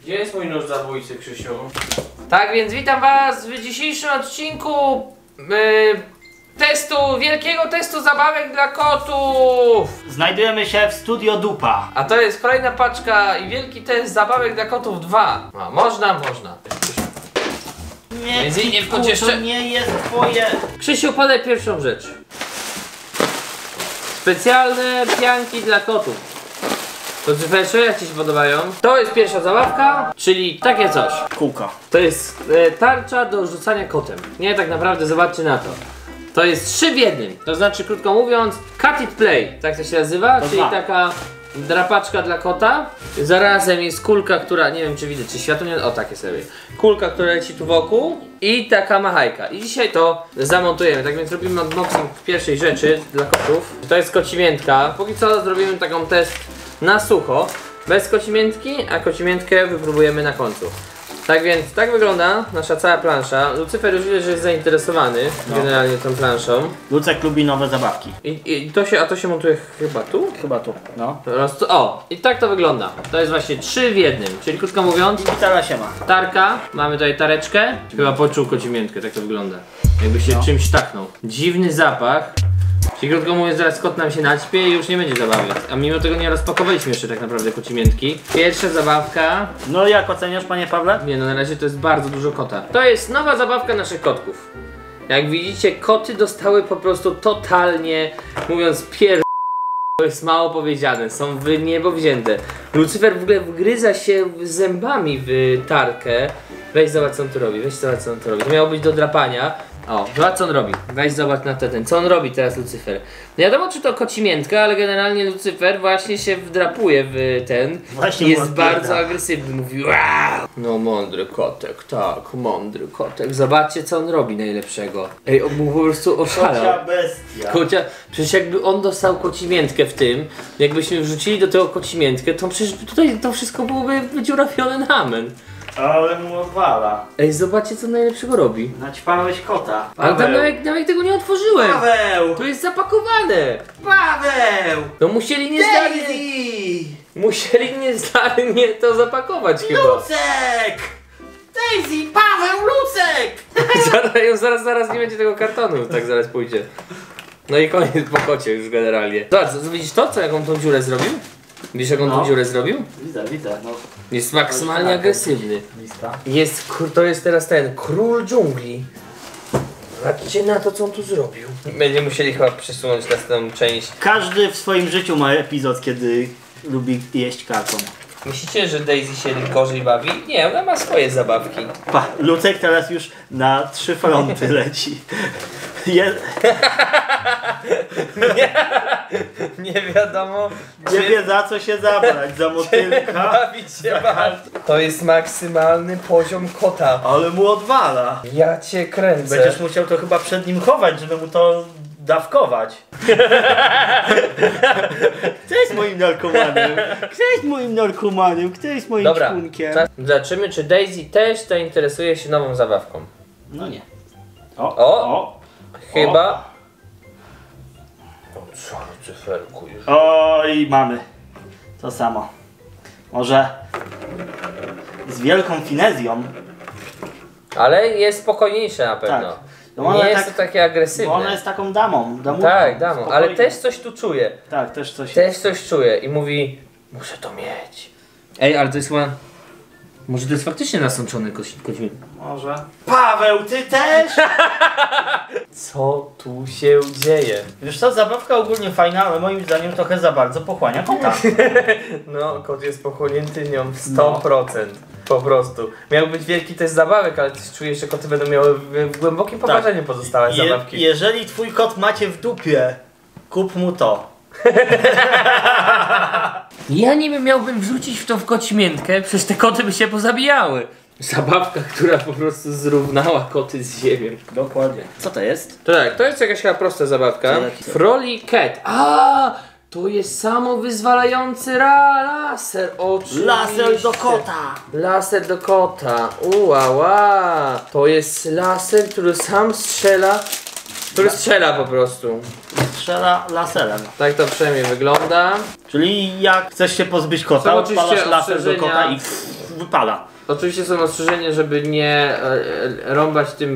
Gdzie jest mój nóż zabójcy, Krzysiu? Tak więc witam was w dzisiejszym odcinku wielkiego testu zabawek dla kotów. Znajdujemy się w Studio Dupa. A to jest kolejna paczka i wielki test zabawek dla kotów 2. A, można. Nie, Więc nie wchodź jeszcze. to nie jest twoje. Krzysiu, podaj pierwszą rzecz. Specjalne pianki dla kotów. To czy jak ci się podobają? To jest pierwsza zabawka, czyli takie coś. Kółko. To jest tarcza do rzucania kotem. Nie, tak naprawdę zobaczcie na to. To jest 3 w 1. To znaczy, krótko mówiąc, cut it play. Tak to się nazywa, to czyli dwa. taka drapaczka dla kota. Zarazem jest kulka, która, nie wiem czy widać, czy światło nie... O, takie sobie. Kulka, która leci tu wokół i taka machajka. I dzisiaj to zamontujemy. Tak więc robimy unboxing pierwszej rzeczy dla kotów. To jest kocimiętka. Póki co zrobimy taką test na sucho. Bez kocimiętki, a kocimiętkę wypróbujemy na końcu. Tak więc, tak wygląda nasza cała plansza. Lucyfer już widać, że jest zainteresowany generalnie tą planszą. Lucek lubi nowe zabawki. A to się montuje chyba tu? Chyba tu, no. O, i tak to wygląda. To jest właśnie 3 w 1, czyli krótko mówiąc, I gitara się ma. tarka, mamy tutaj tareczkę. Chyba poczuł kocimiętkę, tak to wygląda. Jakby się czymś taknął. Dziwny zapach. Czyli krótko mówiąc, zaraz kot nam się naćpie i już nie będzie zabawy. A mimo tego nie rozpakowaliśmy jeszcze tak naprawdę kocimiętki. Pierwsza zabawka. No jak oceniasz, panie Pawle? Nie no, na razie to jest bardzo dużo kota. To jest nowa zabawka naszych kotków. Jak widzicie, koty dostały po prostu totalnie, mówiąc to jest mało powiedziane, są w niebo wzięte. Lucyfer w ogóle wgryza się zębami w tarkę. Weź zobacz co on tu robi, To miało być do drapania. O, zobacz co on robi. Weź zobacz na ten. Co on robi teraz, Lucyfer? Nie wiadomo czy to kocimiętka, ale generalnie Lucyfer właśnie się wdrapuje w ten. Właśnie jest bardzo agresywny. Mówi wow! No mądry kotek, tak, mądry kotek. Zobaczcie co on robi najlepszego. Ej, on mu po prostu oszalał. Kocia bestia. Przecież jakby on dostał kocimiętkę w tym, jakbyśmy wrzucili do tego kocimiętkę, to przecież tutaj to wszystko byłoby wydziurawione na amen. Ale mu odwala. Ej, zobaczcie co najlepszego robi. Naćpałeś kota. Ale tam nawet tego nie otworzyłem. Paweł! To jest zapakowane. Paweł! No musieli niezdarnie to zapakować chyba. Lucek! Daisy! Paweł! Lucek! zaraz nie będzie tego kartonu, tak zaraz pójdzie. No i koniec po kocie już generalnie. Zobacz, widzisz to, jaką tą dziurę zrobił? Widzisz jaką tą dziurę zrobił? Widzę, no. Jest maksymalnie agresywny. Lista. To jest teraz ten król dżungli. Patrzcie na to co on tu zrobił. Będziemy musieli chyba przesunąć następną część. Każdy w swoim życiu ma epizod, kiedy lubi jeść karton. Myślicie, że Daisy się gorzej bawi? Nie, ona ma swoje zabawki. Lucek teraz już na 3 fronty leci. Nie wiadomo. Nie wie za co się zabrać, za motylka. Bawić się bardzo. To jest maksymalny poziom kota. Ale mu odwala. Ja cię kręcę. Będziesz musiał to chyba przed nim chować, żeby mu to dawkować. Kto jest moim narkomanem? Kto jest moim Dobra, członkiem? zobaczymy czy Daisy też zainteresuje się nową zabawką. No nie. Chyba. O co, Lucyferku już. Oj, mamy. To samo. Może z wielką finezją. Ale jest spokojniejsza na pewno. Tak. No nie jest to takie agresywne. Bo ona jest taką damą. Tak, damą, ale też coś tu czuje. Tak, też coś. Też coś czuje i mówi, muszę to mieć. Ej, ale to jest chyba... Może to jest faktycznie nasączony kocimięt. Może. Paweł, ty też? Co tu się dzieje? Wiesz co, zabawka ogólnie fajna, ale moim zdaniem trochę za bardzo pochłania kota. No, kot jest pochłonięty nią w 100%. Po prostu. Miał być wielki test zabawek, ale też czuję, że koty będą miały w głębokim poparzeniu pozostałe zabawki. Jeżeli twój kot macie w dupie, kup mu to. Ja niby miałbym wrzucić w to w kocimiętkę, przecież te koty by się pozabijały. Zabawka, która po prostu zrównała koty z ziemią. Dokładnie. Co to jest? Tak, to jest jakaś chyba prosta zabawka. Froli Cat. To jest samowyzwalający laser, oczywiście. Laser do kota. Laser do kota. Uała. To jest laser, który sam strzela który strzela po prostu. Strzela laserem. Tak to przynajmniej wygląda. Czyli jak chcesz się pozbyć kota, Są oczywiście odpalasz laser do ostrzeżenia. kota i wypala. Oczywiście są ostrzeżenia, żeby nie rąbać tym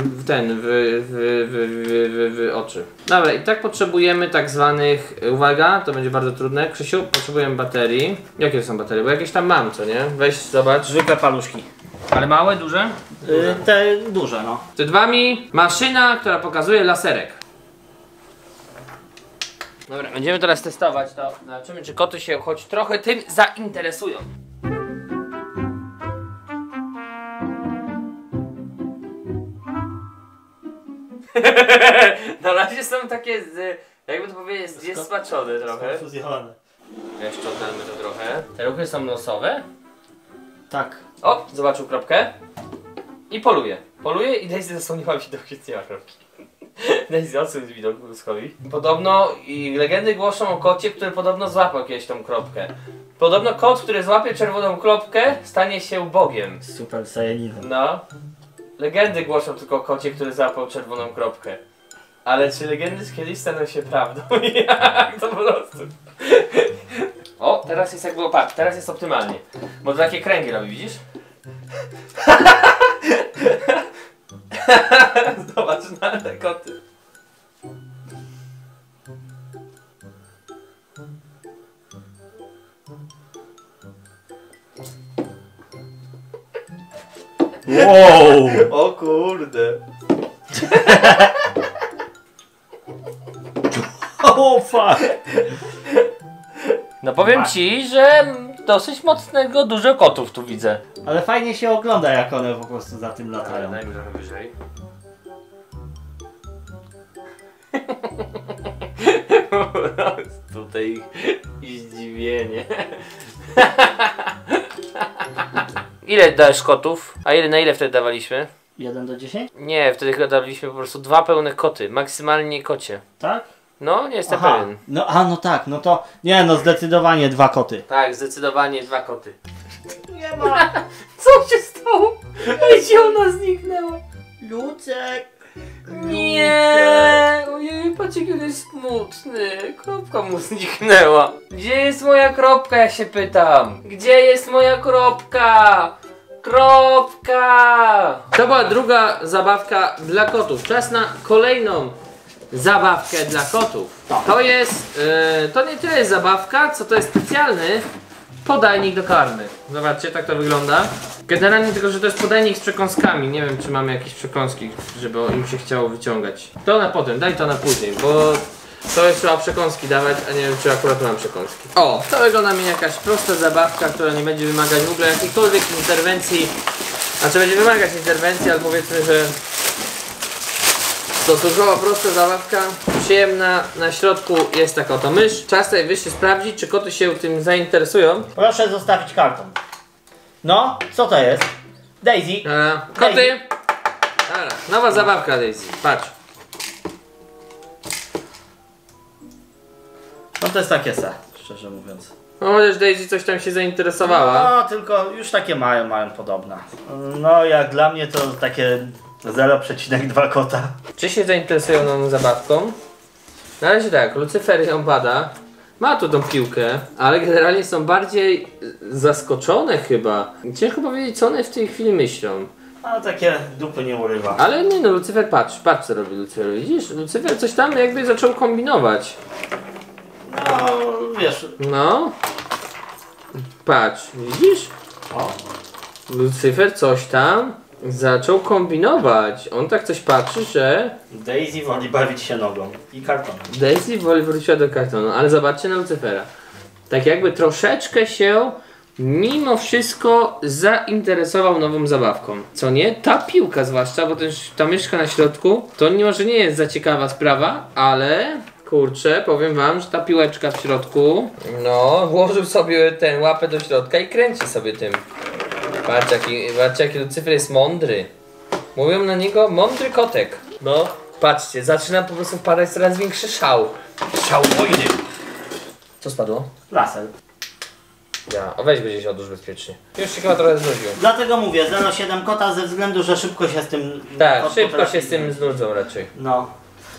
w oczy. Dobra, i tak potrzebujemy tak zwanych, uwaga, to będzie bardzo trudne, Krzysiu, potrzebujemy baterii. Jakie są baterie? Bo jakieś tam mam, co nie? Weź, zobacz. Zwykłe paluszki. Ale małe, duże? Te duże, no. Przed wami maszyna, która pokazuje laserek. Dobra, będziemy teraz testować to. Zobaczymy, czy koty się choć trochę tym zainteresują. Na razie są takie, jakby to powiedzieć, zniesmaczone trochę. Skonfuzjowane. Jeszcze oddalmy to trochę. Te ruchy są nosowe. Tak. O, zobaczył kropkę. I poluje. Poluje i Daisy zasłoniła widok, więc nie ma kropki. Daisy odsuń widok ludzkowi. Podobno i legendy głoszą o kocie, który podobno złapał kiedyś tą kropkę. Podobno kot, który złapie czerwoną kropkę, stanie się Bogiem. Super Saiyaninem. No. Legendy głoszą tylko o kocie, który złapał czerwoną kropkę. Ale czy legendy kiedyś staną się prawdą? Jak to po prostu? O, teraz jest jakby opak, teraz jest optymalnie. Bo to takie kręgi robi, widzisz? Zobacz na te koty. Wow! O kurde. O fuck! No powiem ci, że dosyć mocnego dużo kotów tu widzę. Ale fajnie się ogląda, jak one po prostu za tym latają. Daj mi trochę wyżej. Tutaj zdziwienie. Ile dałeś kotów? A na ile wtedy dawaliśmy? 1 do 10? Nie, wtedy chyba dawaliśmy po prostu 2 pełne koty, maksymalnie kocie. Tak? No, nie jestem Aha. pewien. No tak, no to... Nie no, zdecydowanie 2 koty. Tak, zdecydowanie 2 koty. Nie ma! Co się stało? Gdzie ona zniknęła? Lucek! Nie! Ojej, patrzcie, jaki on jest smutny. Kropka mu zniknęła. Gdzie jest moja kropka, ja się pytam? Gdzie jest moja kropka? Kropka! To była druga zabawka dla kotów. Czas na kolejną zabawkę dla kotów. To jest, to nie tyle jest zabawka, co to jest specjalny podajnik do karmy. Zobaczcie, tak to wygląda. Generalnie tylko, że to jest podajnik z przekąskami. Nie wiem, czy mamy jakieś przekąski, żeby im się chciało wyciągać. To na potem, daj to na później, bo to jest trzeba przekąski dawać, a nie wiem, czy akurat mam przekąski. O, to wygląda mi jakaś prosta zabawka, która nie będzie wymagać w ogóle jakiejkolwiek interwencji. Znaczy będzie wymagać interwencji, ale powiedzmy, że stosunkowo prosta zabawka, przyjemna. Na środku jest taka oto mysz. Czas najwyższy sprawdzić, czy koty się tym zainteresują. Proszę zostawić karton. No, co to jest? Daisy. Dobra. Koty! Dobra, nowa zabawka Daisy, patrz. No to jest takie se, szczerze mówiąc. No chociaż Daisy coś tam się zainteresowała. No, tylko już takie mają podobne. No, jak dla mnie to takie 0,2 kota. Czy się zainteresują nową zabawką? Na razie tak, Lucyfer ją bada. Ma tu tą piłkę, ale generalnie są bardziej zaskoczone chyba. Ciężko powiedzieć, co one w tej chwili myślą. A takie dupy nie urywa. Ale nie no, Lucyfer, patrz co robi Lucyfer, widzisz? Lucyfer coś tam jakby zaczął kombinować. No, wiesz. No. Patrz, widzisz? O. Lucyfer coś tam zaczął kombinować. On tak coś patrzy, że Daisy woli bawić się nogą i kartonem. Daisy woli wróciła do kartonu, ale zobaczcie na Lucyfera. Tak jakby troszeczkę się mimo wszystko zainteresował nową zabawką. Co nie? Ta piłka zwłaszcza, bo też ta myszka na środku, to może nie jest za ciekawa sprawa, ale kurczę, powiem wam, że ta piłeczka w środku, no, włożył sobie ten łapę do środka i kręci sobie tym. Patrzcie jaki Lucyfer jest mądry. Mówią na niego mądry kotek. No, patrzcie, zaczyna po prostu wpadać coraz większy szał. Szał wojny. Co spadło? Laser. Ja, a weź będzie się odłóż bezpiecznie. Już się chyba trochę znudził. Dlatego mówię 0,7 kota ze względu, że szybko się z tym... Tak, szybko się z tym znudzą raczej. No.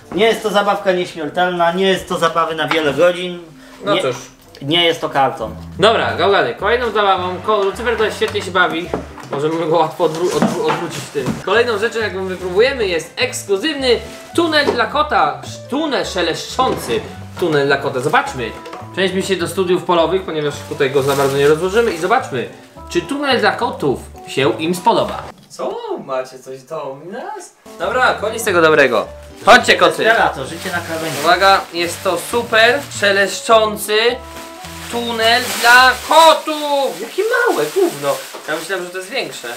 Nie jest to zabawka nieśmiertelna, nie jest to zabawy na wiele godzin. No nie, cóż. nie jest to karton. Dobra, Gałgany, kolejną zabawą, Lucyfer to świetnie się bawi. Możemy go łatwo odwrócić w tym. Kolejną rzeczą, jaką wypróbujemy, jest ekskluzywny tunel dla kota. Tunel szeleszczący. Tunel dla kota. Zobaczmy. Przenieśmy się do studiów polowych, ponieważ tutaj go za bardzo nie rozłożymy i zobaczmy, czy tunel dla kotów się im spodoba. Co? Macie coś do nas? Dobra, koniec tego dobrego. Chodźcie, koty. To życie na krawędzi. Uwaga, jest to super szeleszczący tunel dla kotów! Jakie małe, gówno! Ja myślałem, że to jest większe.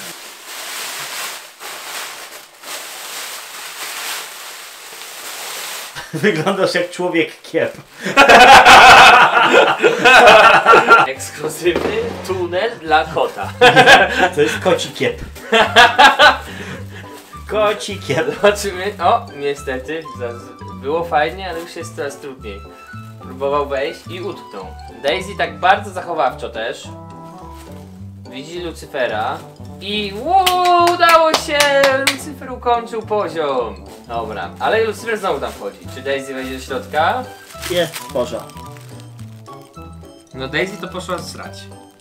Wyglądasz jak człowiek kiep. Ekskluzywny tunel dla kota. To jest koci kiep. Koci kiep. Zobaczymy. O, niestety, było fajnie, ale już jest coraz trudniej. Próbował wejść i utknął. Daisy tak bardzo zachowawczo też. Widzi Lucyfera. I udało się! Lucyfer ukończył poziom. Dobra, ale Lucyfer znowu tam wchodzi. Czy Daisy wejdzie do środka? Jest w porządku. No Daisy to poszła srać.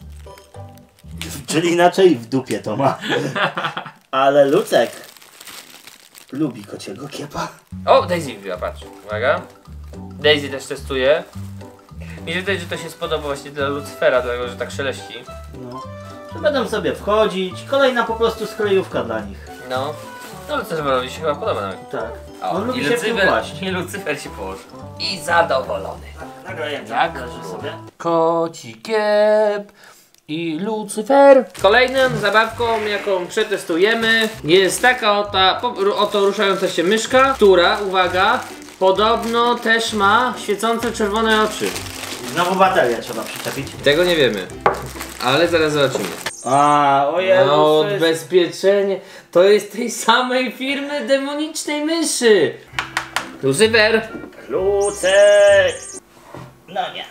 Czyli inaczej w dupie to ma. Ale Lucek lubi kociego kiepa. O, Daisy wbiła, patrz. Uwaga. Daisy też testuje. Mi się wydaje, że to się spodoba właśnie dla Lucyfera, dlatego że tak szeleści. No. Że będą sobie wchodzić. Kolejna po prostu sklejówka dla nich. No. No Lucyferowi się chyba podoba nawet. Tak. O, On lubi i się wkłaść. I Lucyfer się położył. I zadowolony. Nagrajemy. Tak. Leży sobie. Koci kiep i Lucyfer. Kolejną zabawką, jaką przetestujemy, jest taka oto ruszająca się myszka, która, uwaga, podobno też ma świecące czerwone oczy. Znowu baterię trzeba przyczepić. Tego nie wiemy, ale zaraz zobaczymy. A, ojej. No, odbezpieczenie. To jest tej samej firmy demonicznej myszy. Lucyfer. Lucek! No nie.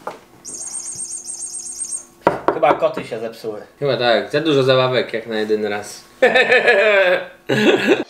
Chyba koty się zepsuły. Chyba tak, za dużo zabawek jak na jeden raz.